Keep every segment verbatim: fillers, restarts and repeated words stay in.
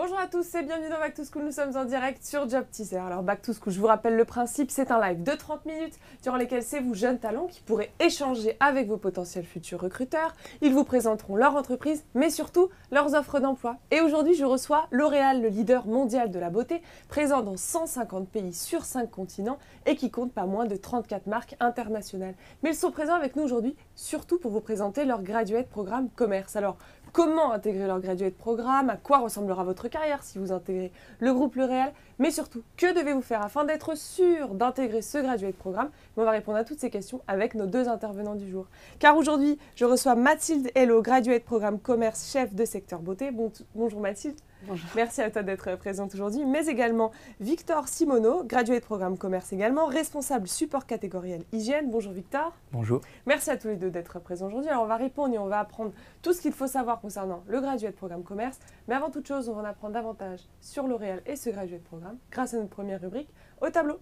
Bonjour à tous et bienvenue dans Back to School, nous sommes en direct sur Job Teaser. Alors Back to School, je vous rappelle le principe, c'est un live de trente minutes durant lesquels c'est vous, jeunes talents, qui pourrez échanger avec vos potentiels futurs recruteurs. Ils vous présenteront leur entreprise, mais surtout leurs offres d'emploi. Et aujourd'hui, je reçois L'Oréal, le leader mondial de la beauté, présent dans cent cinquante pays sur cinq continents et qui compte pas moins de trente-quatre marques internationales. Mais ils sont présents avec nous aujourd'hui, surtout pour vous présenter leur Graduate Programme Commerce. Alors, comment intégrer leur Graduate Programme, à quoi ressemblera votre carrière si vous intégrez le groupe L'Oréal, mais surtout, que devez-vous faire afin d'être sûr d'intégrer ce Graduate Programme? On va répondre à toutes ces questions avec nos deux intervenants du jour. Car aujourd'hui, je reçois Mathilde Hello, Graduate Programme Commerce, chef de secteur beauté. Bon, bonjour Mathilde. Bonjour. Merci à toi d'être présente aujourd'hui, mais également Victor Simoneau, Graduate Programme Commerce également, responsable support catégoriel hygiène. Bonjour Victor. Bonjour. Merci à tous les deux d'être présents aujourd'hui. Alors on va répondre et on va apprendre tout ce qu'il faut savoir concernant le Graduate Programme Commerce, mais avant toute chose, on va en apprendre davantage sur L'Oréal et ce Graduate Programme grâce à notre première rubrique, au tableau.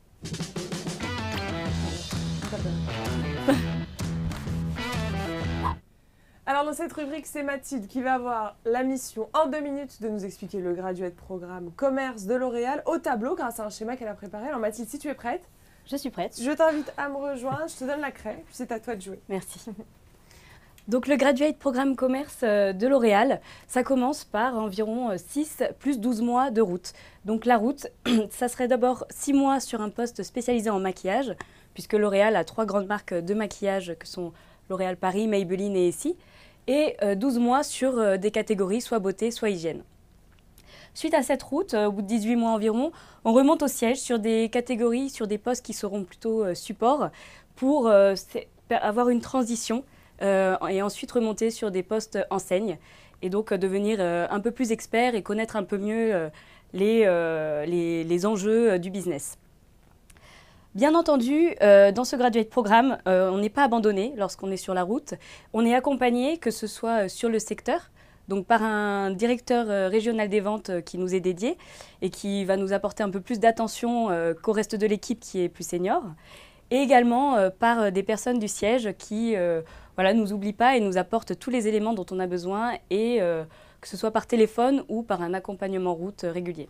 Alors dans cette rubrique, c'est Mathilde qui va avoir la mission en deux minutes de nous expliquer le Graduate Programme Commerce de L'Oréal au tableau grâce à un schéma qu'elle a préparé. Alors Mathilde, si tu es prête, je suis prête. Je t'invite à me rejoindre, je te donne la craie, puis c'est à toi de jouer. Merci. Donc le Graduate Programme Commerce de L'Oréal, ça commence par environ six plus douze mois de route. Donc la route, ça serait d'abord six mois sur un poste spécialisé en maquillage, puisque L'Oréal a trois grandes marques de maquillage que sont L'Oréal Paris, Maybelline et Essie, et douze mois sur des catégories soit beauté, soit hygiène. Suite à cette route, au bout de dix-huit mois environ, on remonte au siège sur des catégories, sur des postes qui seront plutôt euh, support pour euh, avoir une transition euh, et ensuite remonter sur des postes enseigne et donc euh, devenir euh, un peu plus expert et connaître un peu mieux euh, les, euh, les, les enjeux euh, du business. Bien entendu, euh, dans ce Graduate Programme, euh, on n'est pas abandonné lorsqu'on est sur la route. On est accompagné, que ce soit sur le secteur, donc par un directeur euh, régional des ventes euh, qui nous est dédié et qui va nous apporter un peu plus d'attention euh, qu'au reste de l'équipe qui est plus senior, et également euh, par euh, des personnes du siège qui euh, voilà, nous oublient pas et nous apportent tous les éléments dont on a besoin, et euh, que ce soit par téléphone ou par un accompagnement route euh, régulier.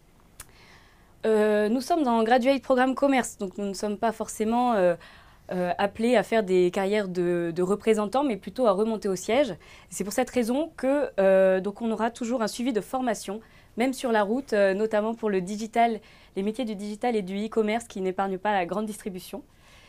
Euh, nous sommes dans le Graduate Programme Commerce, donc nous ne sommes pas forcément euh, euh, appelés à faire des carrières de, de représentants, mais plutôt à remonter au siège. C'est pour cette raison que euh, donc on aura toujours un suivi de formation, même sur la route, euh, notamment pour le digital, les métiers du digital et du e-commerce qui n'épargnent pas la grande distribution.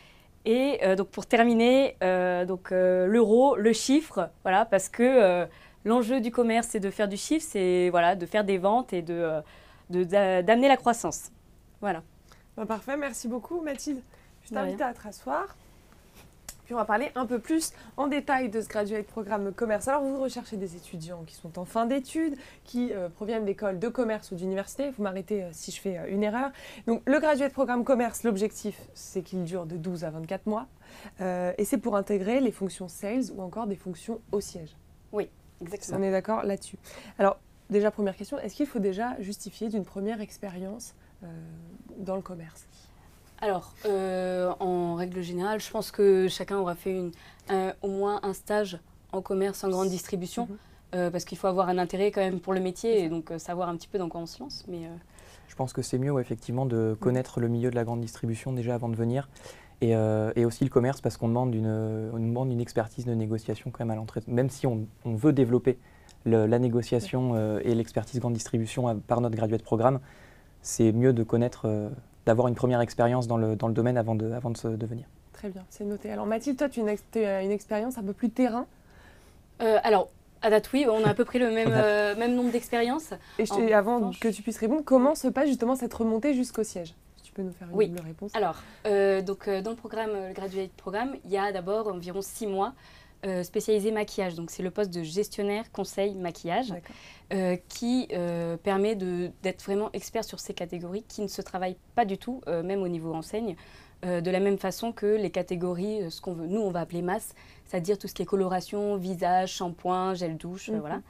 Et euh, donc pour terminer, euh, donc euh, l'euro, le chiffre, voilà, parce que euh, l'enjeu du commerce, c'est de faire du chiffre, c'est voilà, de faire des ventes et de euh, d'amener la croissance. Voilà. Ben parfait, merci beaucoup Mathilde. Je t'invite à te rasseoir. Puis on va parler un peu plus en détail de ce Graduate Programme Commerce. Alors vous recherchez des étudiants qui sont en fin d'études, qui euh, proviennent d'écoles de commerce ou d'université. Vous m'arrêtez euh, si je fais euh, une erreur. Donc le Graduate Programme Commerce, l'objectif, c'est qu'il dure de douze à vingt-quatre mois. Euh, et c'est pour intégrer les fonctions sales ou encore des fonctions au siège. Oui, exactement. On est d'accord là-dessus. Alors, déjà, première question, est-ce qu'il faut déjà justifier d'une première expérience euh, dans le commerce? Alors, euh, en règle générale, je pense que chacun aura fait une, un, au moins un stage en commerce, en grande distribution, mmh. euh, parce qu'il faut avoir un intérêt quand même pour le métier et donc euh, savoir un petit peu dans quoi on se lance. Mais, euh... Je pense que c'est mieux, ouais, effectivement, de connaître mmh. le milieu de la grande distribution déjà avant de venir. Et, euh, et aussi le commerce, parce qu'on demande une, on demande une expertise de négociation quand même à l'entrée. Même si on, on veut développer le, la négociation euh, et l'expertise grande distribution à, par notre Graduate Programme, c'est mieux de connaître, euh, d'avoir une première expérience dans le, dans le domaine avant de, avant de se devenir. Très bien, c'est noté. Alors Mathilde, toi, tu as une, une expérience un peu plus terrain. euh, Alors, à date, oui, on a à peu près le même, euh, même nombre d'expériences. Et je, avant revanche, que tu puisses répondre, comment se passe justement cette remontée jusqu'au siège? Tu peux nous faire une oui. double réponse? Alors, euh, donc, euh, dans le programme, le Graduate Programme, il y a d'abord environ six mois euh, spécialisé maquillage. Donc, c'est le poste de gestionnaire conseil maquillage euh, qui euh, permet d'être vraiment expert sur ces catégories qui ne se travaillent pas du tout, euh, même au niveau enseigne, euh, de la même façon que les catégories, ce qu'on veut, nous, on va appeler masse, c'est-à-dire tout ce qui est coloration, visage, shampoing, gel douche, mm-hmm. euh, voilà.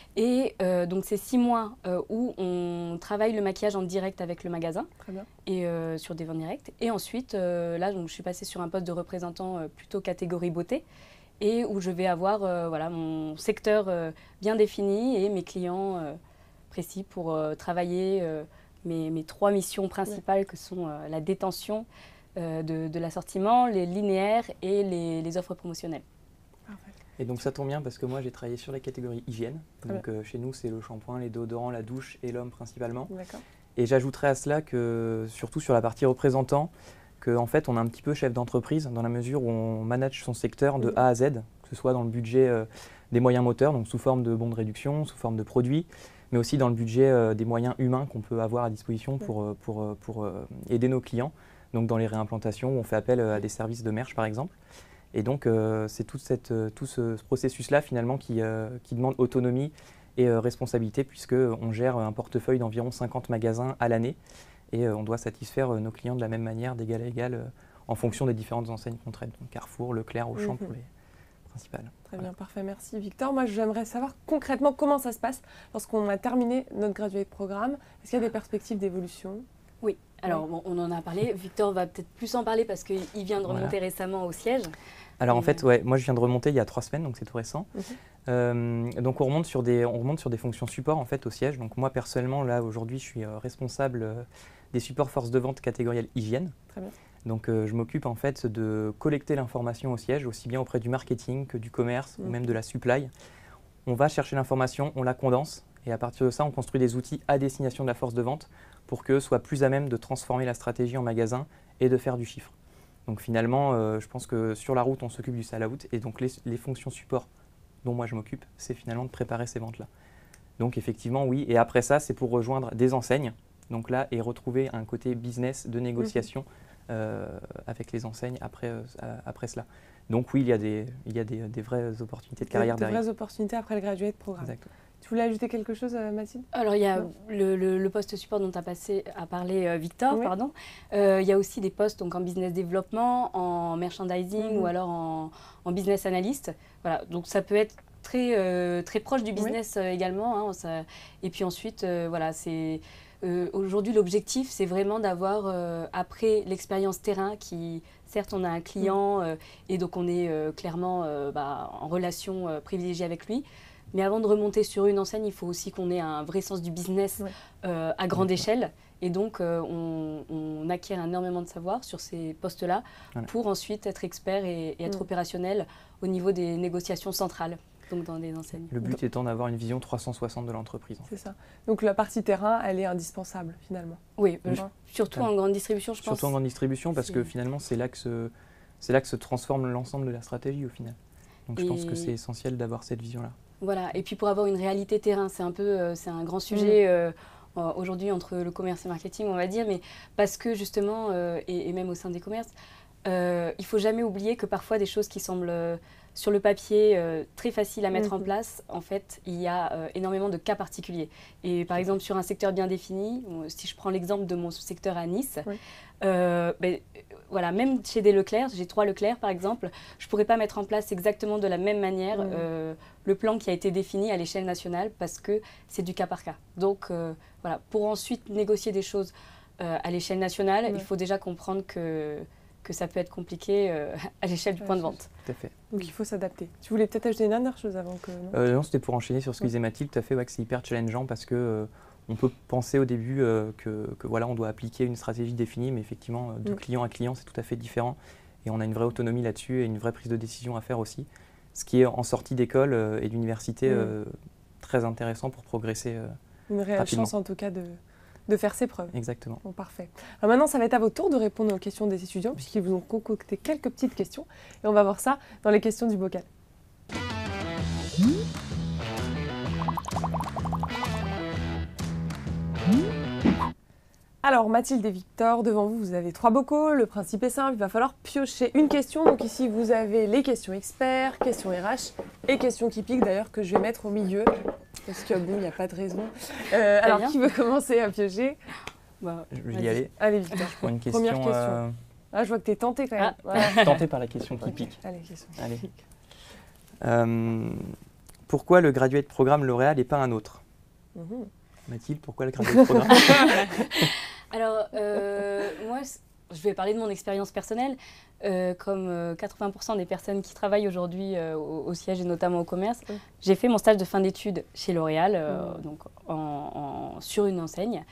Et euh, donc, c'est six mois euh, où on travaille le maquillage en direct avec le magasin. Très bien. Et euh, sur des ventes directes. Et ensuite, euh, là, donc, je suis passée sur un poste de représentant euh, plutôt catégorie beauté et où je vais avoir euh, voilà, mon secteur euh, bien défini et mes clients euh, précis pour euh, travailler euh, mes, mes trois missions principales, ouais. que sont euh, la détention euh, de, de l'assortiment, les linéaires et les, les offres promotionnelles. Parfait. Et donc ça tombe bien parce que moi j'ai travaillé sur la catégorie hygiène. Donc euh, chez nous c'est le shampoing, les déodorants, la douche et l'homme principalement. Et j'ajouterais à cela que surtout sur la partie représentant, qu'en en fait on est un petit peu chef d'entreprise dans la mesure où on manage son secteur de mmh. A à Z, que ce soit dans le budget euh, des moyens moteurs, donc sous forme de bons de réduction, sous forme de produits, mais aussi dans le budget euh, des moyens humains qu'on peut avoir à disposition pour, euh, pour, euh, pour euh, aider nos clients, donc dans les réimplantations où on fait appel euh, à des services de merch par exemple. Et donc, euh, c'est tout, cette, euh, tout ce, ce processus-là, finalement, qui, euh, qui demande autonomie et euh, responsabilité, puisqu'on gère un portefeuille d'environ cinquante magasins à l'année. Et euh, on doit satisfaire euh, nos clients de la même manière, d'égal à égal, euh, en fonction des différentes enseignes qu'on traite. Donc Carrefour, Leclerc, Auchan, mmh. pour les principales. Très voilà. bien, parfait, merci Victor. Moi, j'aimerais savoir concrètement comment ça se passe lorsqu'on a terminé notre graduate programme. Est-ce qu'il y a des perspectives d'évolution ? Oui. Alors, bon, on en a parlé. Victor va peut-être plus en parler parce qu'il vient de remonter voilà. récemment au siège. Alors, et en fait, ouais, moi, je viens de remonter il y a trois semaines, donc c'est tout récent. Mm-hmm. euh, donc, on remonte, sur des, on remonte sur des fonctions support, en fait, au siège. Donc, moi, personnellement, là, aujourd'hui, je suis euh, responsable euh, des supports force de vente catégorielle hygiène. Très bien. Donc, euh, je m'occupe, en fait, de collecter l'information au siège, aussi bien auprès du marketing que du commerce mm-hmm. ou même de la supply. On va chercher l'information, on la condense. Et à partir de ça, on construit des outils à destination de la force de vente pour qu'eux soient plus à même de transformer la stratégie en magasin et de faire du chiffre. Donc finalement, euh, je pense que sur la route, on s'occupe du sell-out et donc les, les fonctions support dont moi je m'occupe, c'est finalement de préparer ces ventes-là. Donc effectivement, oui. Et après ça, c'est pour rejoindre des enseignes. Donc là, et retrouver un côté business de négociation mmh. euh, avec les enseignes après, euh, après cela. Donc oui, il y a des, il y a des, des vraies opportunités de carrière des, derrière. Des vraies opportunités après le graduate programme. Exactement. Tu voulais ajouter quelque chose, euh, Mathilde ? Alors, il y a le, le, le poste support dont a, passé, a parlé euh, Victor. Oui. Pardon. Euh, il y a aussi des postes donc, en business développement, en merchandising mmh. ou alors en, en business analyst. Voilà. Donc, ça peut être très, euh, très proche du business oui. euh, également. Hein, ça, et puis ensuite, euh, voilà, c'est... Euh, aujourd'hui, l'objectif, c'est vraiment d'avoir, euh, après l'expérience terrain, qui, certes, on a un client euh, et donc on est euh, clairement euh, bah, en relation euh, privilégiée avec lui. Mais avant de remonter sur une enseigne, il faut aussi qu'on ait un vrai sens du business ouais. euh, à grande échelle. Et donc, euh, on, on acquiert énormément de savoir sur ces postes-là voilà. pour ensuite être expert et, et être mmh. opérationnel au niveau des négociations centrales, donc dans des enseignes. Le but étant d'avoir une vision trois cent soixante de l'entreprise. C'est ça. Donc, la partie terrain, elle est indispensable, finalement. Oui, oui. Je, surtout en grande distribution, je pense. Surtout en grande distribution, parce que finalement, c'est là que se, c'est là que se transforme l'ensemble de la stratégie, au final. Donc, je et... pense que c'est essentiel d'avoir cette vision-là. Voilà, et puis pour avoir une réalité terrain, c'est un peu, euh, c'est un grand sujet euh, aujourd'hui entre le commerce et le marketing, on va dire, mais parce que justement, euh, et, et même au sein des commerces, euh, il ne faut jamais oublier que parfois des choses qui semblent euh, sur le papier euh, très faciles à mettre mmh. en place, en fait, il y a euh, énormément de cas particuliers. Et par exemple, sur un secteur bien défini, si je prends l'exemple de mon secteur à Nice, oui. euh, ben, voilà, même chez des Leclerc, j'ai trois Leclerc par exemple, je ne pourrais pas mettre en place exactement de la même manière mmh. euh, le plan qui a été défini à l'échelle nationale parce que c'est du cas par cas. Donc euh, voilà, pour ensuite négocier des choses euh, à l'échelle nationale, mmh. il faut déjà comprendre que, que ça peut être compliqué euh, à l'échelle du ouais, point de vente. Tout à fait. Donc il faut s'adapter. Tu voulais peut-être ajouter une dernière chose avant que... Non, euh, non c'était pour enchaîner sur ce que disait Mathilde, tout à fait, ouais, que c'est hyper challengeant parce que euh, on peut penser au début euh, que, que voilà, on doit appliquer une stratégie définie, mais effectivement, de mmh. client à client, c'est tout à fait différent. Et on a une vraie autonomie là-dessus et une vraie prise de décision à faire aussi. Ce qui est en sortie d'école euh, et d'université mmh. euh, très intéressant pour progresser euh, Une réelle rapidement. chance en tout cas de, de faire ses preuves. Exactement. Bon, parfait. Alors maintenant, ça va être à votre tour de répondre aux questions des étudiants puisqu'ils vous ont concocté quelques petites questions. Et on va voir ça dans les questions du bocal. Mmh. Alors Mathilde et Victor, devant vous, vous avez trois bocaux. Le principe est simple, il va falloir piocher une question. Donc ici, vous avez les questions experts, questions R H et questions qui piquent d'ailleurs que je vais mettre au milieu. Parce que bon, il n'y a pas de raison. Euh, alors, qui veut commencer à piocher? Bah, Je vais y aller. Allez, Victor. Pour une question, Première question. Euh... Ah, je vois que tu es tenté quand même. Ah. Voilà. Tenté par la question qui okay. pique. Allez, question qui Allez. pique. Euh, pourquoi le graduate programme L'Oréal et pas un autre? mmh. Mathilde, pourquoi le graduate programme? Alors, euh, moi, je vais parler de mon expérience personnelle. Euh, comme euh, quatre-vingts pour cent des personnes qui travaillent aujourd'hui euh, au, au siège et notamment au commerce, mmh. j'ai fait mon stage de fin d'études chez L'Oréal, euh, mmh. donc en, en, sur une enseigne.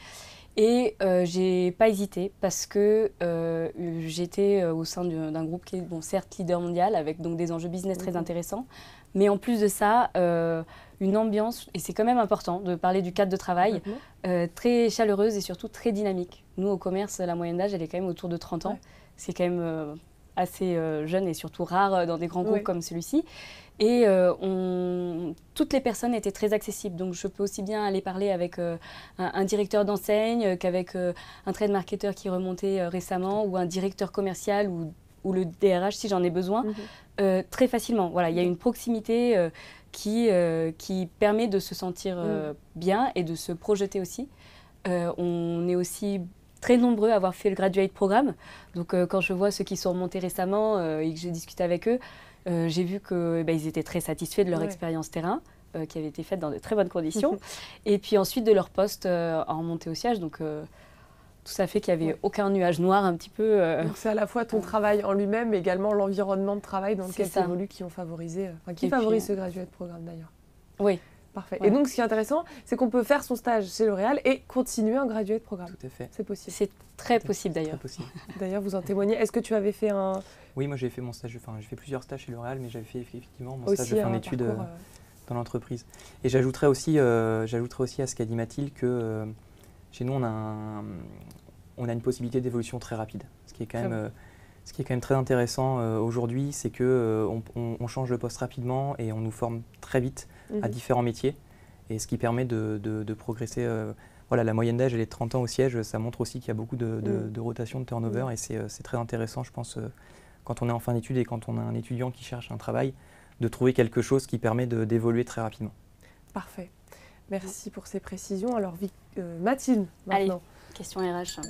Et euh, j'ai pas hésité parce que euh, j'étais au sein d'un groupe qui est bon, certes leader mondial avec donc des enjeux business mmh. très intéressants, mais en plus de ça, euh, une ambiance, et c'est quand même important de parler du cadre de travail, mmh. euh, très chaleureuse et surtout très dynamique. Nous au commerce, la moyenne d'âge elle est quand même autour de trente ans, ouais. c'est quand même euh, assez euh, jeune et surtout rare dans des grands groupes oui. comme celui-ci. Et euh, on... toutes les personnes étaient très accessibles. Donc je peux aussi bien aller parler avec euh, un, un directeur d'enseigne qu'avec euh, un trade marketer qui remontait euh, récemment ou un directeur commercial ou, ou le D R H si j'en ai besoin, mm-hmm. euh, très facilement. Voilà, il y a une proximité euh, qui, euh, qui permet de se sentir euh, mm. bien et de se projeter aussi. Euh, on est aussi très nombreux à avoir fait le Graduate Programme. Donc euh, quand je vois ceux qui sont remontés récemment euh, et que j'ai discuté avec eux, euh, j'ai vu qu'ils bah, étaient très satisfaits de leur ouais. expérience terrain, euh, qui avait été faite dans de très bonnes conditions. Et puis ensuite de leur poste euh, en remontée au siège. Donc euh, tout ça fait qu'il n'y avait ouais. aucun nuage noir un petit peu. Euh... Donc c'est à la fois ton travail en lui-même, mais également l'environnement de travail dans lequel tu évolues qui ont favorisé, enfin qui favorise puis, ce Graduate Programme d'ailleurs. Oui. Parfait. Ouais. Et donc, ce qui est intéressant, c'est qu'on peut faire son stage chez L'Oréal et continuer un graduate programme. Tout à fait. C'est possible. C'est très possible d'ailleurs. D'ailleurs, vous en témoignez. Est-ce que tu avais fait un... Oui, moi j'ai fait mon stage, enfin j'ai fait plusieurs stages chez L'Oréal, mais j'avais fait effectivement mon aussi stage de fin d'études euh, dans l'entreprise. Et j'ajouterais aussi, euh, j'ajouterais aussi à ce qu'a dit Mathilde que euh, chez nous, on a, un, on a une possibilité d'évolution très rapide. Ce qui est quand même... Euh, Ce qui est quand même très intéressant euh, aujourd'hui, c'est qu'on euh, on, on change de poste rapidement et on nous forme très vite mmh. à différents métiers. Et ce qui permet de, de, de progresser. Euh, voilà, la moyenne d'âge, elle est de trente ans au siège. Ça montre aussi qu'il y a beaucoup de, de, mmh. de rotation, de turnover. Mmh. Et c'est très intéressant, je pense, euh, quand on est en fin d'études et quand on a un étudiant qui cherche un travail, de trouver quelque chose qui permet d'évoluer très rapidement. Parfait. Merci pour ces précisions. Alors, euh, Mathilde, maintenant. Allez, question R H.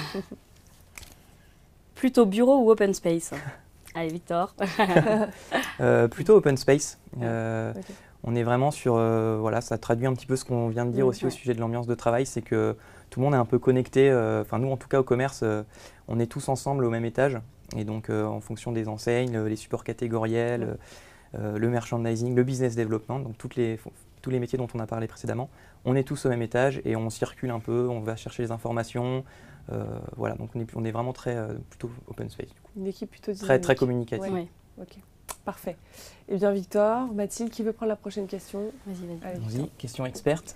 Plutôt bureau ou open space? Allez, Victor. euh, plutôt open space. Euh, okay. On est vraiment sur... Euh, voilà, ça traduit un petit peu ce qu'on vient de dire mmh, aussi ouais. au sujet de l'ambiance de travail, c'est que tout le monde est un peu connecté. Enfin, euh, nous, en tout cas, au commerce, euh, on est tous ensemble au même étage. Et donc, euh, en fonction des enseignes, les supports catégoriels, mmh. euh, le merchandising, le business development, donc toutes les, tous les métiers dont on a parlé précédemment, on est tous au même étage et on circule un peu, on va chercher les informations. Euh, voilà, donc on est, on est vraiment très euh, plutôt open space. Du coup. Une équipe plutôt dynamique. Très, très communicative. Ouais. Ok, parfait. Eh bien, Victor, Mathilde, qui veut prendre la prochaine question? Vas-y, vas-y. Allez-y, question experte.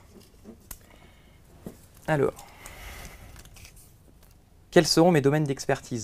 Alors, quels seront mes domaines d'expertise?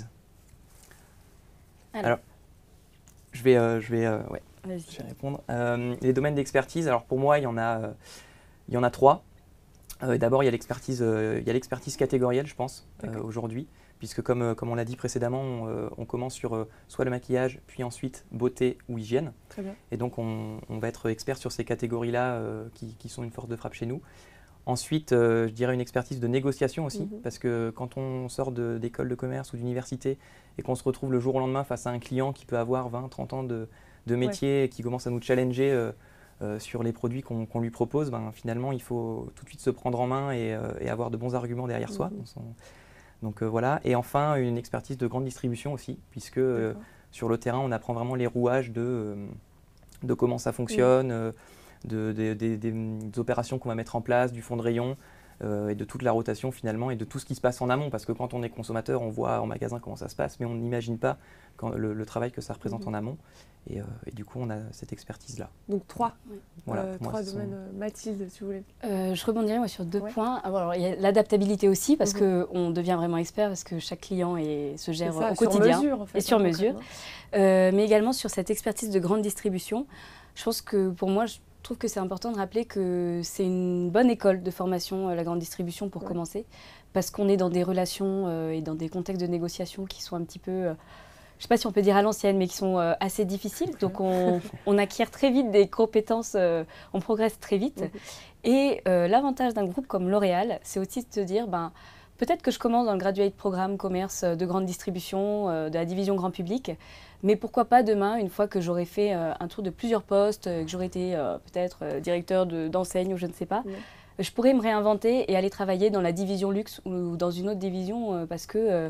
Alors, je vais, euh, je vais, euh, ouais, je vais répondre. Euh, les domaines d'expertise, alors pour moi, il y en a, euh, il y en a trois. Euh, D'abord, il y a l'expertise euh, catégorielle, je pense, euh, aujourd'hui, puisque comme, euh, comme on l'a dit précédemment, on, euh, on commence sur euh, soit le maquillage, puis ensuite beauté ou hygiène. Très bien. Et donc, on, on va être expert sur ces catégories-là euh, qui, qui sont une force de frappe chez nous. Ensuite, euh, je dirais une expertise de négociation aussi, mm-hmm. parce que quand on sort d'école de, de commerce ou d'université et qu'on se retrouve le jour au lendemain face à un client qui peut avoir vingt, trente ans de, de métier ouais. et qui commence à nous challenger euh, Euh, sur les produits qu'on qu'on lui propose, ben, finalement, il faut tout de suite se prendre en main et, euh, et avoir de bons arguments derrière mmh. soi. Donc, donc euh, voilà. Et enfin, une expertise de grande distribution aussi, puisque euh, sur le terrain, on apprend vraiment les rouages de, euh, de comment ça fonctionne, mmh. euh, de, de, de, de, des opérations qu'on va mettre en place, du fond de rayon, euh, et de toute la rotation finalement, et de tout ce qui se passe en amont. Parce que quand on est consommateur, on voit en magasin comment ça se passe, mais on n'imagine pas quand, le, le travail que ça représente mmh. en amont. Et, euh, et du coup, on a cette expertise-là. Donc trois, oui. voilà, euh, trois domaines. Sont... Mathilde, si vous voulez. Euh, je rebondirais moi, sur deux ouais. points. Alors, il y a l'adaptabilité aussi, parce mmh. qu'on devient vraiment expert, parce que chaque client est, se gère ça, au sur quotidien. Mesure, en fait, et sur mesure. Euh, mais également sur cette expertise de grande distribution. Je pense que pour moi, je trouve que c'est important de rappeler que c'est une bonne école de formation, la grande distribution, pour ouais. commencer, parce qu'on est dans des relations euh, et dans des contextes de négociation qui sont un petit peu... Euh, je ne sais pas si on peut dire à l'ancienne, mais qui sont euh, assez difficiles. Donc, on, on acquiert très vite des compétences, euh, on progresse très vite. Mm-hmm. Et euh, l'avantage d'un groupe comme L'Oréal, c'est aussi de se dire, ben, peut-être que je commence dans le graduate programme commerce de grande distribution, euh, de la division grand public, mais pourquoi pas demain, une fois que j'aurai fait euh, un tour de plusieurs postes, euh, que j'aurai été euh, peut-être euh, directeur d'enseigne ou je ne sais pas, mm-hmm. je pourrais me réinventer et aller travailler dans la division luxe ou dans une autre division euh, parce que... Euh,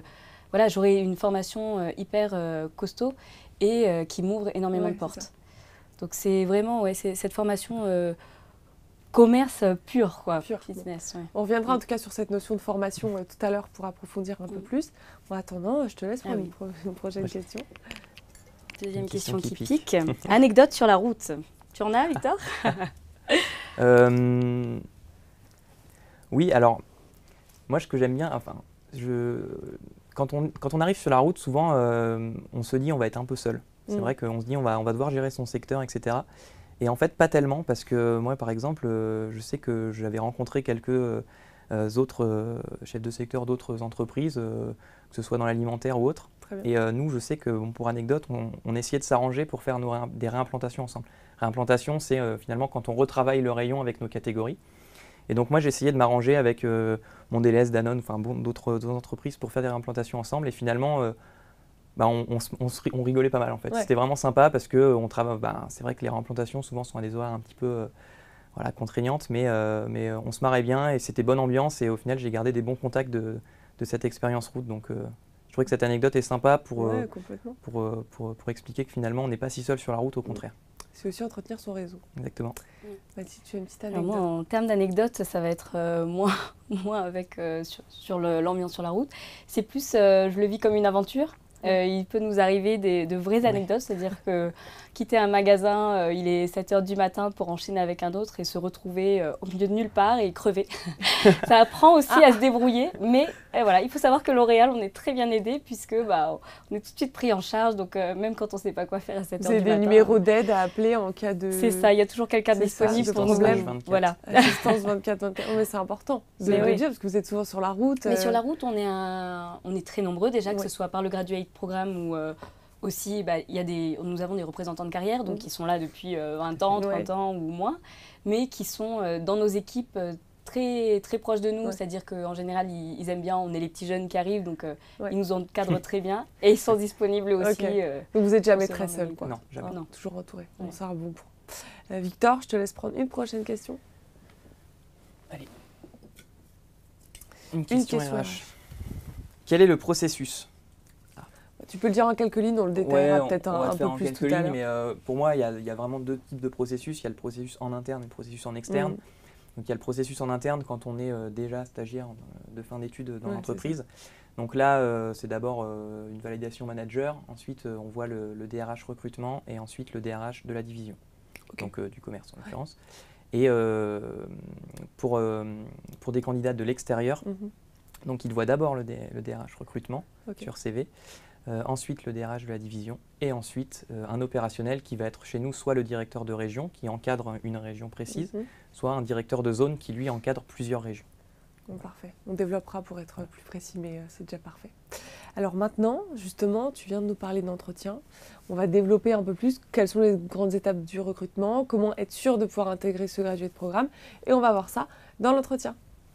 voilà, j'aurai une formation euh, hyper euh, costaud et euh, qui m'ouvre énormément Ouais, de portes. ça. Donc c'est vraiment ouais, c'est cette formation euh, commerce pur, quoi, Pur, business. Ouais. On reviendra en tout cas sur cette notion de formation euh, tout à l'heure pour approfondir un Mm. peu plus. En attendant, je te laisse Ah prendre oui. une, pro- une prochaine Oui. question. Deuxième Une question, question qui qui pique. Anecdote sur la route. Tu en as, Victor? Euh, Oui, alors, moi, ce que j'aime bien, enfin, je, quand, on, quand on arrive sur la route, souvent, euh, on se dit on va être un peu seul. C'est Mm. vrai qu'on se dit on va, on va devoir gérer son secteur, et cetera. Et en fait, pas tellement, parce que moi, par exemple, euh, je sais que j'avais rencontré quelques euh, autres euh, chefs de secteur d'autres entreprises, euh, que ce soit dans l'alimentaire ou autre. Très bien. Et euh, nous, je sais que, bon, pour anecdote, on, on essayait de s'arranger pour faire nos réim- des réimplantations ensemble. Réimplantation, c'est euh, finalement quand on retravaille le rayon avec nos catégories. Et donc moi, j'ai essayé de m'arranger avec euh, Mondelez, Danone, enfin bon, d'autres d'autres entreprises pour faire des réimplantations ensemble. Et finalement, euh, bah, on, on se- on se ri- on rigolait pas mal en fait. Ouais. C'était vraiment sympa parce que on travaille. Bah, c'est vrai que les réimplantations souvent sont à des horaires un petit peu euh, voilà, contraignantes, mais, euh, mais euh, on se marrait bien et c'était bonne ambiance. Et au final, j'ai gardé des bons contacts de, de cette expérience route. Donc euh, je trouvais que cette anecdote est sympa pour, euh, Ouais, complètement. pour, euh, pour, pour expliquer que finalement, on n'est pas si seul sur la route, au contraire. C'est aussi entretenir son réseau. Exactement. Mathilde, tu as une petite Alors anecdote? moi, en termes d'anecdotes, ça va être euh, moins, moins avec, euh, sur, sur le- l'ambiance sur la route. C'est plus, euh, je le vis comme une aventure. Euh, il peut nous arriver des, de vraies Ouais. anecdotes, c'est-à-dire que quitter un magasin, euh, il est sept heures du matin pour enchaîner avec un autre et se retrouver euh, au milieu de nulle part et crever. Ça apprend aussi à se débrouiller, mais euh, voilà, il faut savoir que L'Oréal, on est très bien aidé puisque bah, on est tout de suite pris en charge, donc euh, même quand on ne sait pas quoi faire à sept Vous heures avez du des matin. numéros d'aide à appeler en cas de... C'est ça, il y a toujours quelqu'un C'est ça, disponible de pour nous. problème. vingt-quatre. Voilà. Assistance vingt-quatre vingt-quatre. Oh, mais c'est important de Mais le oui. dire parce que vous êtes souvent sur la route. Mais euh, sur la route, on est, un- on est très nombreux déjà, que Ouais. ce soit par le graduate programme ou euh, aussi, bah, il y a des, nous avons des représentants de carrière, donc Mhm. qui sont là depuis euh, vingt ans, Ouais. trente ans ou moins, mais qui sont euh, dans nos équipes euh, très, très proches de nous, Ouais. c'est-à-dire qu'en général, ils, ils aiment bien, on est les petits jeunes qui arrivent, donc euh, Ouais. ils nous encadrent très bien et ils sont disponibles aussi. Ok. euh, Donc vous n'êtes jamais pour se très rendre seul, utile. quoi. Non, jamais. Hein, Non. Toujours entouré. Bon, Ouais. c'est un bon point. Euh, Victor, je te laisse prendre une prochaine question. Une question, question R H. R H. Quel est le processus? Tu peux le dire en quelques lignes, on le détaillera on- peut-être on un, va un le faire peu en plus quelques tout à lignes, l'heure. mais euh, pour moi, il y, a- il y a vraiment deux types de processus. Il y a le processus en interne et le processus en externe. Mm. Donc il y a le processus en interne quand on est euh, déjà stagiaire euh, de fin d'études dans Ouais, l'entreprise. Donc là, euh, c'est d'abord euh, une validation manager. Ensuite, euh, on voit le, le D R H recrutement et ensuite le D R H de la division, Ok. donc euh, du commerce en l'occurrence. Et euh, pour, euh, pour des candidats de l'extérieur, Mhm. donc ils voient d'abord le, D- le D R H recrutement Ok. sur C V, euh, ensuite le D R H de la division et ensuite euh, un opérationnel qui va être chez nous soit le directeur de région qui encadre une région précise, Mhm. soit un directeur de zone qui lui encadre plusieurs régions. Bon, parfait. On développera pour être plus précis, mais euh, c'est déjà parfait. Alors maintenant, justement, tu viens de nous parler d'entretien. On va développer un peu plus quelles sont les grandes étapes du recrutement, comment être sûr de pouvoir intégrer ce graduate programme, et on va voir ça dans l'entretien.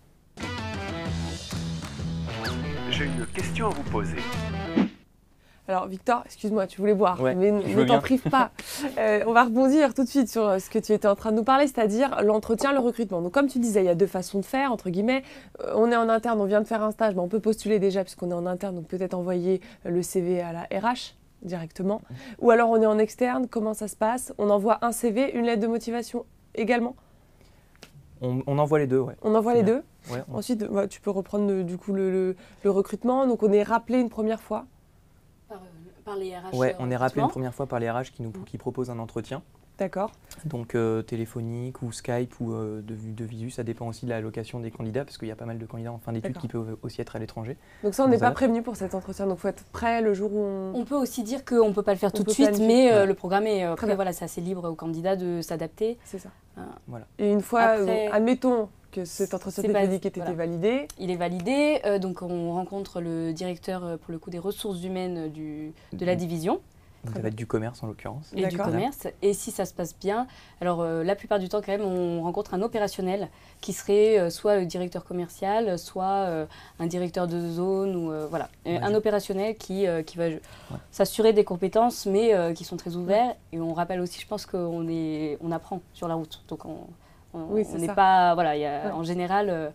J'ai une question à vous poser. Alors Victor, excuse-moi, tu voulais boire, Ouais, mais je ne veux t'en bien. prive pas. Euh, on va rebondir tout de suite sur euh, ce que tu étais en train de nous parler, c'est-à-dire l'entretien, le recrutement. Donc comme tu disais, il y a deux façons de faire, entre guillemets. Euh, on est en interne, on vient de faire un stage, mais on peut postuler déjà puisqu'on est en interne, donc peut-être envoyer euh, le C V à la R H directement. Ou alors on est en externe, comment ça se passe? On envoie un C V, une lettre de motivation également. On, on envoie les deux, ouais. On envoie C'est les bien. deux. Ouais, on- Ensuite, ouais, tu peux reprendre euh, du coup le, le- le recrutement. Donc on est rappelé une première fois. Par, euh, par les R H. ouais, euh, on est rappelé une recrutement. première fois par les R H qui nous qui proposent un entretien, D'accord. donc euh, téléphonique ou Skype ou euh, de, de visu, ça dépend aussi de la location des candidats parce qu'il y a pas mal de candidats en fin d'études D'accord. qui peuvent aussi être à l'étranger. Donc ça, on On n'est pas s'adapte. prévenu pour cet entretien. Donc il faut être prêt le jour où on... On peut aussi dire qu'on ne peut pas le faire On tout de peut suite, planifier. mais euh, Voilà. le programme est, euh, Très après, bien. voilà, c'est assez libre au candidat de s'adapter. C'est ça. Ah. Voilà. Et une fois, Après- euh, admettons que cet entretien C'est pas- téléphonique était voilà. validé. Il est validé, euh, donc on rencontre le directeur euh, pour le coup des ressources humaines euh, du, de la Mhm. division Donc Très ça va être du commerce en l'occurrence. et du D'accord. commerce. Et si ça se passe bien, alors euh, la plupart du temps quand même, on rencontre un opérationnel qui serait euh, soit le directeur commercial, soit euh, un directeur de zone ou euh, voilà, Euh, Ouais, un je- opérationnel qui, euh, qui va s'assurer des compétences, mais euh, qui sont très ouverts. Et on rappelle aussi, je pense qu'on est, on apprend sur la route, donc on on- Oui, on c'est n'est ça. pas, voilà, il y a- Ouais. en général. euh,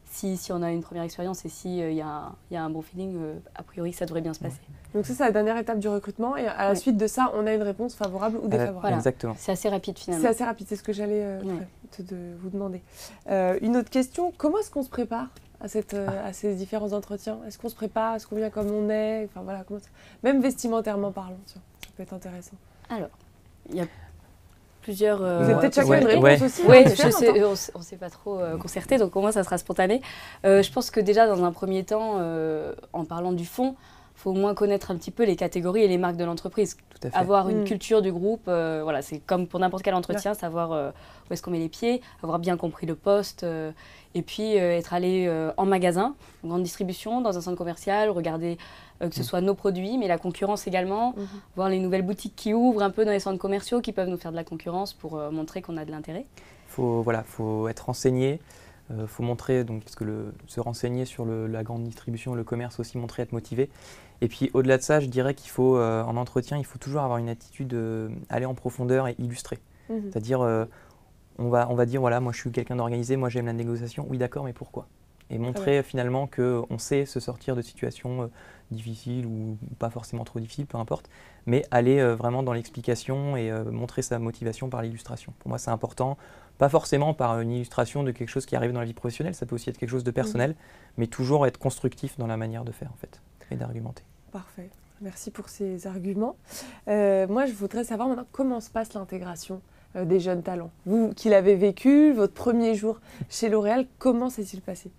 si, si on a une première expérience et s'il il y, y a un bon feeling, euh, a priori, ça devrait bien se passer. Ouais. Donc ça, c'est la dernière étape du recrutement. Et à la ouais. suite de ça, on a une réponse favorable ou défavorable. Voilà. Exactement. C'est assez rapide finalement. C'est assez rapide, c'est ce que j'allais euh, ouais. te, de vous demander. Euh, une autre question, comment est-ce qu'on se prépare à, cette, euh, ah. à ces différents entretiens? Est-ce qu'on se prépare? Est-ce qu'on vient comme on est? Enfin, voilà, comment ça... Même vestimentairement parlant, tiens, ça peut être intéressant. Alors, il y a plusieurs... Euh, vous avez peut-être chacun ouais, une réponse ouais. aussi. Oui, hein, je sais, on ne s'est pas trop euh, concerté, donc au moins ça sera spontané. Euh, je pense que déjà, dans un premier temps, euh, en parlant du fond, il faut au moins connaître un petit peu les catégories et les marques de l'entreprise. Tout à fait. Avoir une mmh. culture du groupe, euh, voilà, c'est comme pour n'importe quel entretien, ouais. savoir euh, où est-ce qu'on met les pieds, avoir bien compris le poste, euh, et puis euh, être allé euh, en magasin, en grande distribution, dans un centre commercial, regarder euh, que ce mmh. soit nos produits, mais la concurrence également, mmh. voir les nouvelles boutiques qui ouvrent un peu dans les centres commerciaux, qui peuvent nous faire de la concurrence pour euh, montrer qu'on a de l'intérêt. Faut, voilà, faut être renseigné. Il euh, faut montrer, donc, parce que le, se renseigner sur le, la grande distribution, le commerce aussi, montrer, être motivé. Et puis au-delà de ça, je dirais qu'il faut, euh, en entretien, il faut toujours avoir une attitude, euh, aller en profondeur et illustrer. Mmh. C'est-à-dire, euh, on, va, on va dire, voilà, moi je suis quelqu'un d'organisé, moi j'aime la négociation, oui d'accord, mais pourquoi? Et montrer ah ouais. finalement qu'on sait se sortir de situations euh, difficiles ou, ou pas forcément trop difficiles, peu importe, mais aller euh, vraiment dans l'explication et euh, montrer sa motivation par l'illustration. Pour moi c'est important. Pas forcément par une illustration de quelque chose qui arrive dans la vie professionnelle, ça peut aussi être quelque chose de personnel, mmh. mais toujours être constructif dans la manière de faire en fait, et d'argumenter. Parfait, merci pour ces arguments. Euh, moi je voudrais savoir maintenant comment se passe l'intégration euh, des jeunes talents. Vous qui l'avez vécu, votre premier jour chez L'Oréal, comment s'est-il passé?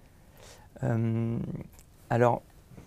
euh, Alors,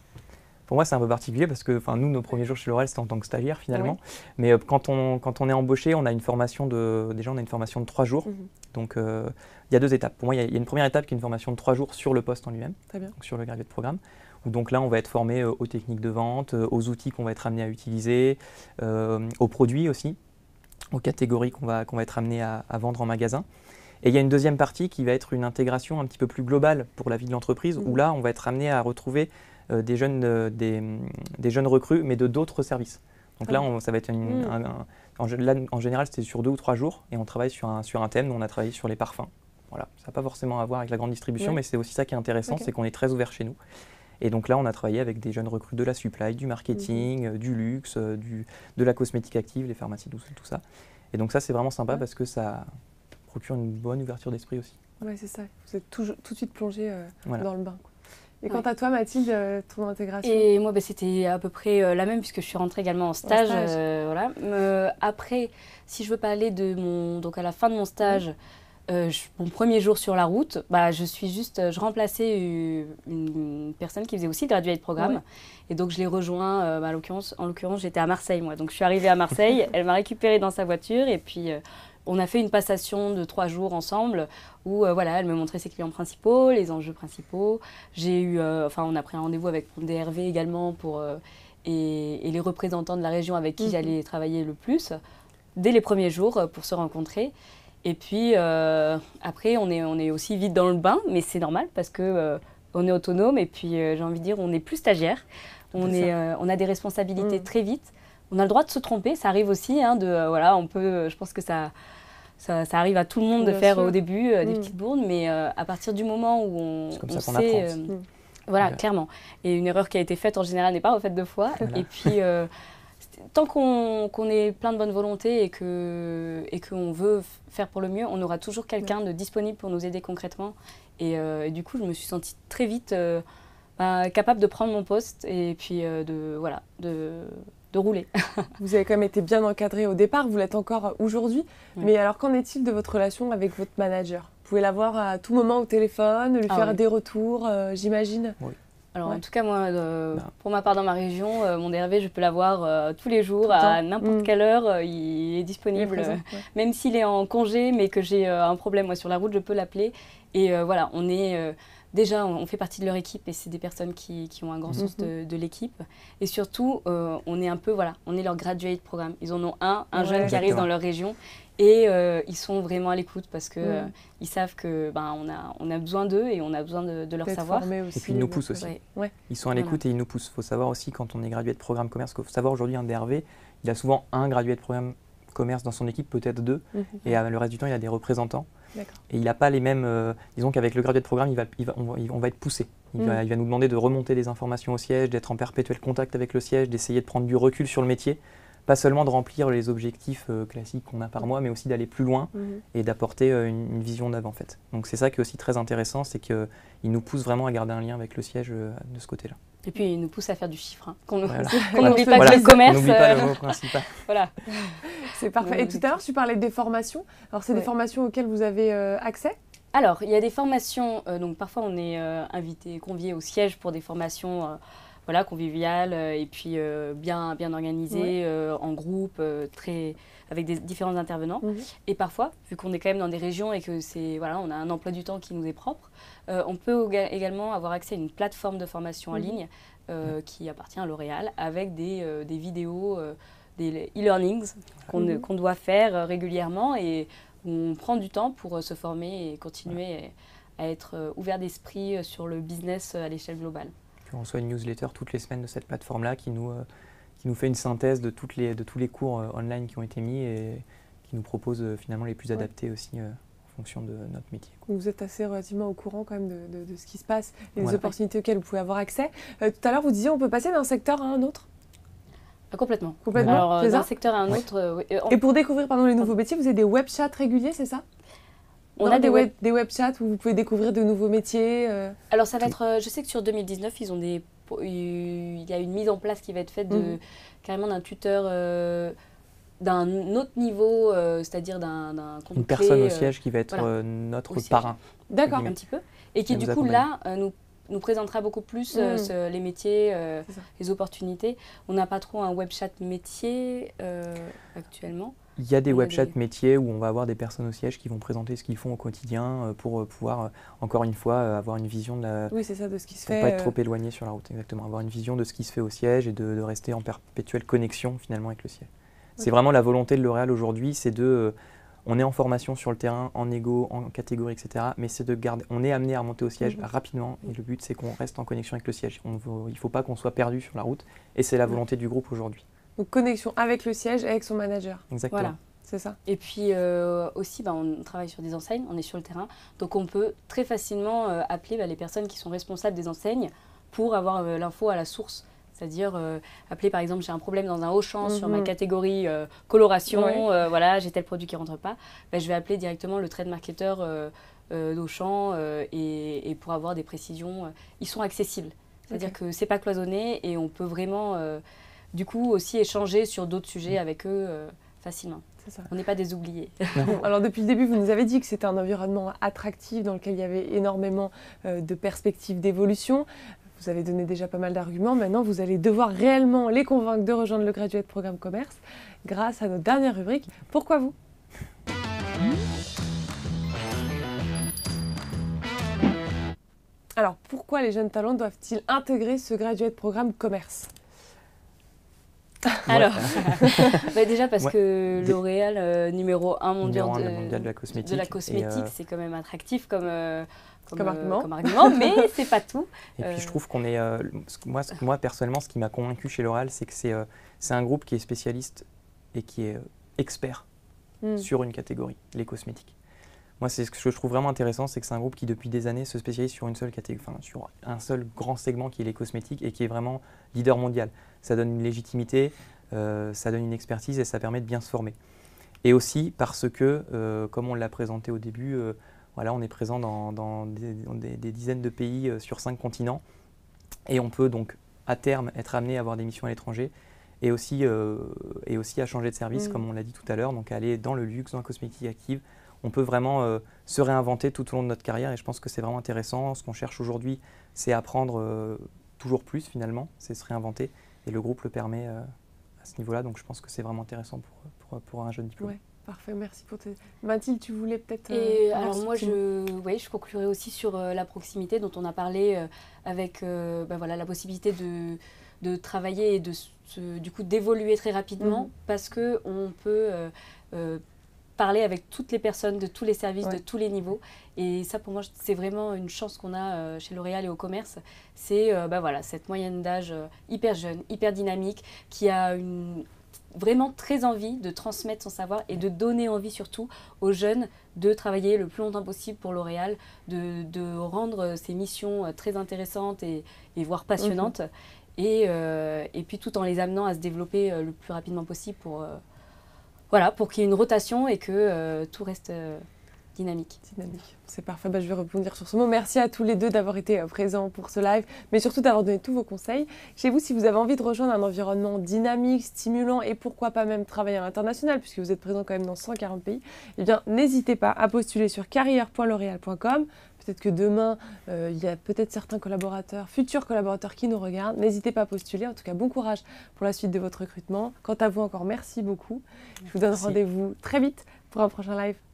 pour moi, c'est un peu particulier parce que nous, nos premiers jours chez L'Oréal, c'était en tant que stagiaire finalement. Oui. Mais euh, quand, on, quand on est embauché, on a une formation de, déjà, on a une formation de trois jours. Mmh. Donc, euh, il y a deux étapes. Pour moi, il y, y a une première étape qui est une formation de trois jours sur le poste en lui-même, donc sur le graduate programme. Où donc là, on va être formé euh, aux techniques de vente, euh, aux outils qu'on va être amené à utiliser, euh, aux produits aussi, aux catégories qu'on va, qu'on va être amené à, à vendre en magasin. Et il y a une deuxième partie qui va être une intégration un petit peu plus globale pour la vie de l'entreprise, mmh. où là, on va être amené à retrouver Euh, des, jeunes, euh, des, des jeunes recrues, mais de d'autres services. Donc ah là, on, ça va être une, mmh. un, un, en, là, en général, c'était sur deux ou trois jours, et on travaille sur un, sur un thème. Nous, on a travaillé sur les parfums. Voilà. Ça n'a pas forcément à voir avec la grande distribution, ouais. mais c'est aussi ça qui est intéressant, okay. c'est qu'on est très ouvert chez nous. Et donc là, on a travaillé avec des jeunes recrues de la supply, du marketing, mmh. euh, du luxe, euh, du, de la cosmétique active, les pharmacies douces, tout ça. Et donc ça, c'est vraiment sympa ouais. parce que ça procure une bonne ouverture d'esprit aussi. Oui, c'est ça. Vous êtes tout, tout de suite plongé euh, voilà. dans le bain, quoi. Et quant ouais. à toi, Mathilde, ton intégration? Et moi, bah, c'était à peu près euh, la même puisque je suis rentrée également en stage. En stage. Euh, voilà. Euh, après, si je veux parler de mon, donc à la fin de mon stage, mmh. euh, je, mon premier jour sur la route, bah, je suis juste, je remplaçais une, une personne qui faisait aussi le graduate programme. Ouais. Et donc je l'ai rejoint. Euh, bah, en l'occurrence, en l'occurrence, j'étais à Marseille, moi. Donc je suis arrivée à Marseille. Elle m'a récupérée dans sa voiture et puis. Euh, On a fait une passation de trois jours ensemble où euh, voilà, elle me montrait ses clients principaux, les enjeux principaux. J'ai eu, euh, enfin, on a pris un rendez-vous avec mon D R V également pour, euh, et, et les représentants de la région avec qui mmh. j'allais travailler le plus dès les premiers jours euh, pour se rencontrer. Et puis euh, après, on est, on est aussi vite dans le bain, mais c'est normal parce que euh, on est autonome et puis euh, j'ai envie de dire, on n'est plus stagiaire. On, est, euh, on a des responsabilités mmh. très vite. On a le droit de se tromper, ça arrive aussi. Hein, de, euh, voilà, on peut, je pense que ça, ça, ça arrive à tout le monde Bien de faire sûr. Au début euh, des mmh. petites bourdes, mais euh, à partir du moment où on, c'est comme on ça qu'on sait, apprend. Euh, mmh. voilà, ouais. clairement. Et une erreur qui a été faite en général n'est pas refaite deux fois. Voilà. Et puis, euh, tant qu'on qu'on est plein de bonne volonté et que et qu'on veut faire pour le mieux, on aura toujours quelqu'un ouais. de disponible pour nous aider concrètement. Et, euh, et du coup, je me suis sentie très vite euh, bah, capable de prendre mon poste et puis euh, de voilà de de rouler. Vous avez quand même été bien encadré au départ, vous l'êtes encore aujourd'hui. Oui. Mais alors, qu'en est-il de votre relation avec votre manager? Vous pouvez l'avoir à tout moment au téléphone, lui ah faire oui. des retours, euh, j'imagine? Oui. Alors, ouais. en tout cas, moi, euh, pour ma part, dans ma région, euh, mon D R V, je peux l'avoir euh, tous les jours, tout à n'importe mmh. quelle heure. Euh, il est disponible, il est présent, ouais. même s'il est en congé, mais que j'ai euh, un problème moi, sur la route, je peux l'appeler. Et euh, voilà, on est... Euh, Déjà, on fait partie de leur équipe et c'est des personnes qui, qui ont un grand mmh. sens de, de l'équipe. Et surtout, euh, on est un peu, voilà, on est leur graduate programme. Ils en ont un, un ouais, jeune qui arrive dans leur région et euh, ils sont vraiment à l'écoute parce qu'ils mmh. euh, savent que ben, on a, on a besoin d'eux et on a besoin de, de leur savoir. Aussi, et puis ils nous poussent aussi. Ouais. Ouais. Ils sont à l'écoute voilà. et ils nous poussent. Il faut savoir aussi quand on est graduate programme commerce, qu'il faut savoir aujourd'hui un D R V, il a souvent un graduate programme commerce dans son équipe, peut-être deux, Mmh. et euh, le reste du temps, il a des représentants. D'accord. Et il n'a pas les mêmes... euh, disons qu'avec le graduate programme, il va, il va, on, va, on va être poussé. Il, Mm. va, il va nous demander de remonter des informations au siège, d'être en perpétuel contact avec le siège, d'essayer de prendre du recul sur le métier. Pas seulement de remplir les objectifs euh, classiques qu'on a par mois, mais aussi d'aller plus loin Mmh. et d'apporter euh, une, une vision d'avant, en fait. Donc c'est ça qui est aussi très intéressant, c'est qu'il nous pousse vraiment à garder un lien avec le siège euh, de ce côté-là. Et puis, il nous pousse à faire du chiffre. Hein, qu'on Voilà. qu'on n'oublie pas Voilà. que le commerce. On n'oublie pas euh, le mot principal. voilà. C'est parfait. Et tout à l'heure, tu parlais des formations. Alors, c'est des Ouais. formations auxquelles vous avez euh, accès? Alors, il y a des formations, euh, donc parfois on est euh, invité, convié au siège pour des formations euh, voilà, conviviales euh, et puis euh, bien, bien organisées, Ouais. euh, en groupe, euh, très, avec des différents intervenants. Mmh. Et parfois, vu qu'on est quand même dans des régions et que c'est voilà, on a un emploi du temps qui nous est propre, euh, on peut éga- également avoir accès à une plateforme de formation en Mhm. ligne euh, qui appartient à L'Oréal avec des, euh, des vidéos, euh, des e-learnings qu'on Mhm. qu'on doit faire euh, régulièrement et où on prend du temps pour euh, se former et continuer à être euh, ouvert d'esprit euh, sur le business euh, à l'échelle globale. Puis on reçoit une newsletter toutes les semaines de cette plateforme-là qui nous, euh, qui nous fait une synthèse de, toutes les, de tous les cours euh, online qui ont été mis et qui nous propose euh, finalement les plus Ouais. adaptés aussi euh, en fonction de notre métier. Vous êtes assez relativement au courant quand même de, de- de ce qui se passe et des Ouais. opportunités auxquelles vous pouvez avoir accès. Euh, tout à l'heure, vous disiez on peut passer d'un secteur à un autre. Ah, complètement. Complètement, Alors, euh, c'est d'un ça secteur à un Ouais. autre, euh, oui. Euh, on, Et pour découvrir pardon, les nouveaux métiers, vous avez des web chats réguliers, c'est ça? on Non, a des web. web, des web chats où vous pouvez découvrir de nouveaux métiers. euh, Alors, ça va être. euh, je sais que sur deux mille dix-neuf, ils ont des. Il y a une mise en place qui va être faite de Mhm. carrément d'un tuteur euh, d'un autre niveau, euh, c'est-à-dire d'un d'un compte Une clé, personne au euh, siège qui va être voilà. euh, notre Au siège. parrain. D'accord. un petit peu, et qui Elle du nous coup accompagne. là euh, nous, nous présentera beaucoup plus euh, Mm. ce- les métiers, euh, C'est ça. les opportunités. On n'a pas trop un web chat métier euh, actuellement. Il y a des On a web chats des- métiers où on va avoir des personnes au siège qui vont présenter ce qu'ils font au quotidien euh, pour euh, pouvoir, euh, encore une fois, euh, avoir une vision de la... Oui, c'est ça, de ce qui se Pour fait. pas être euh, trop éloigné sur la route, exactement. Avoir une vision de ce qui se fait au siège et de, de rester en perpétuelle connexion finalement avec le siège. C'est Ok. vraiment la volonté de L'Oréal aujourd'hui, c'est de... euh, on est en formation sur le terrain, en égo, en catégorie, et cetera. Mais c'est de garder... On est amené à remonter au siège Mhm. rapidement et le but c'est qu'on reste en connexion avec le siège. On veut- il ne faut pas qu'on soit perdu sur la route et c'est la volonté du groupe aujourd'hui. Donc connexion avec le siège et avec son manager. Exactement. Voilà. C'est ça. Et puis euh, aussi, bah, on travaille sur des enseignes, on est sur le terrain, donc on peut très facilement euh, appeler bah, les personnes qui sont responsables des enseignes pour avoir euh, l'info à la source. C'est-à-dire euh, appeler par exemple, j'ai un problème dans un Auchan sur ma Mhm. catégorie euh, coloration, Ouais. euh, voilà, j'ai tel produit qui ne rentre pas, bah, je vais appeler directement le trade marketer euh, euh, d'Auchan euh, et, et pour avoir des précisions, euh, ils sont accessibles. C'est-à dire Ok. que c'est pas cloisonné et on peut vraiment euh, du coup aussi échanger sur d'autres sujets avec eux euh, facilement. C'est ça. On n'est pas des oubliés. Bon, alors depuis le début, vous nous avez dit que c'était un environnement attractif dans lequel il y avait énormément euh, de perspectives d'évolution. Vous avez donné déjà pas mal d'arguments. Maintenant, vous allez devoir réellement les convaincre de rejoindre le Graduate Programme Commerce grâce à notre dernière rubrique. Pourquoi vous? Alors, pourquoi les jeunes talents doivent-ils intégrer ce Graduate Programme Commerce? Alors, bah déjà parce Ouais. que Des- L'Oréal, euh, numéro un mondial, Numéro un de, mondial de la cosmétique. de la Et, cosmétique, euh, c'est quand même attractif comme, euh, Comme euh, argument. comme argument, mais c'est pas tout. Et puis Euh, je trouve qu'on est, euh, ce que- moi, ce que- moi personnellement, ce qui m'a convaincu chez L'Oréal, c'est que c'est euh, c'est un groupe qui est spécialiste et qui est euh, expert Hmm. sur une catégorie, les cosmétiques. Moi, c'est ce que je trouve vraiment intéressant, c'est que c'est un groupe qui depuis des années se spécialise sur une seule catégorie, enfin sur un seul grand segment qui est les cosmétiques et qui est vraiment leader mondial. Ça donne une légitimité, euh, ça donne une expertise et ça permet de bien se former. Et aussi parce que, euh, comme on l'a présenté au début, euh, voilà, on est présent dans, dans des, dans des- des dizaines de pays euh, sur cinq continents et on peut donc à terme être amené à avoir des missions à l'étranger et aussi, euh, et aussi à changer de service, Mm. comme on l'a dit tout à l'heure, donc aller dans le luxe, dans la cosmétique active. On peut vraiment euh, se réinventer tout au long de notre carrière et je pense que c'est vraiment intéressant. Ce qu'on cherche aujourd'hui, c'est apprendre euh, toujours plus finalement, c'est se réinventer et le groupe le permet euh, à ce niveau-là, donc je pense que c'est vraiment intéressant pour, pour, pour un jeune diplôme. Ouais, parfait, merci pour tes... Mathilde, tu voulais peut-être... euh, Et avoir alors ce moi, petit- je, oui, je conclurai aussi sur euh, la proximité dont on a parlé euh, avec euh, bah voilà, la possibilité de, de travailler et de, se- du coup, d'évoluer très rapidement Mhm. parce qu'on peut euh, euh, parler avec toutes les personnes de tous les services, Ouais. de tous les niveaux. Et ça, pour moi, c'est vraiment une chance qu'on a euh, chez L'Oréal et au commerce. C'est euh, bah voilà, cette moyenne d'âge euh, hyper jeune, hyper dynamique, qui a une vraiment très envie de transmettre son savoir et de donner envie surtout aux jeunes de travailler le plus longtemps possible pour L'Oréal, de, de rendre ces missions très intéressantes et, et voire passionnantes, mmh. et, euh, et puis tout en les amenant à se développer le plus rapidement possible pour, euh, voilà, pour qu'il y ait une rotation et que euh, tout reste euh, dynamique. Dynamique, c'est parfait. Bah, je vais rebondir sur ce mot. Merci à tous les deux d'avoir été euh, présents pour ce live, mais surtout d'avoir donné tous vos conseils. Chez vous, si vous avez envie de rejoindre un environnement dynamique, stimulant et pourquoi pas même travailler à l'international, puisque vous êtes présents quand même dans cent quarante pays, eh bien, n'hésitez pas à postuler sur carrière point l'oréal point com. Peut-être que demain, euh, il y a peut-être certains collaborateurs, futurs collaborateurs qui nous regardent. N'hésitez pas à postuler. En tout cas, bon courage pour la suite de votre recrutement. Quant à vous, encore merci beaucoup. Je vous donne rendez-vous très vite pour un prochain live.